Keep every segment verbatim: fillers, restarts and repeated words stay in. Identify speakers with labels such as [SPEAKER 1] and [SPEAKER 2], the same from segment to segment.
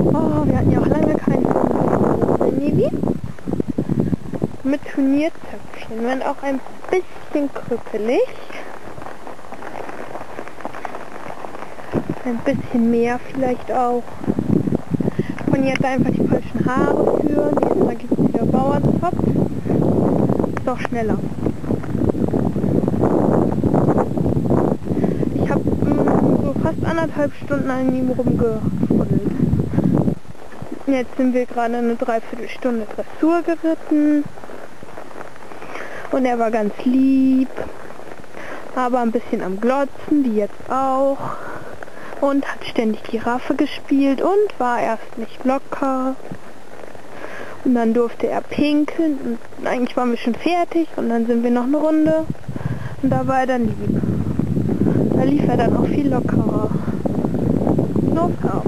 [SPEAKER 1] Oh, wir hatten ja auch lange keinen Nibi. Mit Turniertöpfchen, wenn auch ein bisschen krückelig. Ein bisschen mehr vielleicht auch. Und jetzt einfach die falschen Haare führen. Jetzt mal gibt es wieder Bauerzopf. Ist doch schneller. Ich habe so fast anderthalb Stunden an ihm rumgefuddelt. Jetzt sind wir gerade eine Dreiviertelstunde Dressur geritten. Und er war ganz lieb. Aber ein bisschen am Glotzen, die jetzt auch. Und hat ständig Giraffe gespielt und war erst nicht locker. Und dann durfte er pinkeln und eigentlich waren wir schon fertig und dann sind wir noch eine Runde und da war er dann lieb. Da lief er dann auch viel lockerer. Los auf.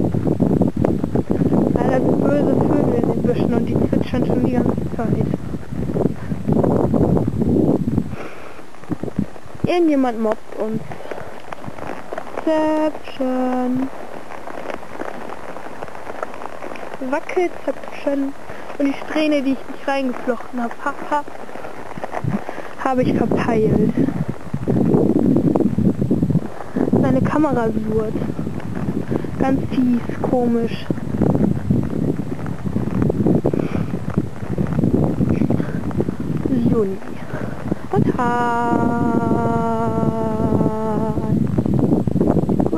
[SPEAKER 1] Leider sind böse Vögel in den Büschen und die zwitschern schon die ganze Zeit. Irgendjemand mobbt uns. Zäpfchen. Wackelzäpfchen. Und die Strähne, die ich nicht reingeflochten habe, haha, habe ich verpeilt. Seine Kamera surrt. Ganz fies, komisch. Juni. Und ha. Gut.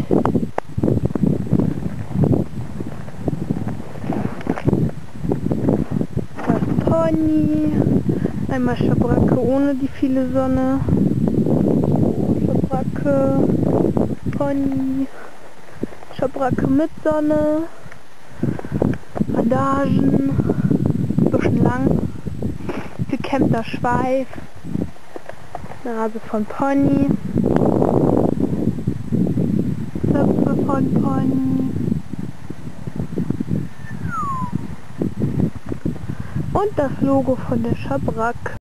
[SPEAKER 1] Das Pony. Einmal Schabracke ohne die viele Sonne. Schabracke. Pony. Schabracke mit Sonne. Bandagen. Bisschen lang. Gekämmter Schweif. Nase von Pony. Zöpfe von Pony. Und das Logo von der Schabracke.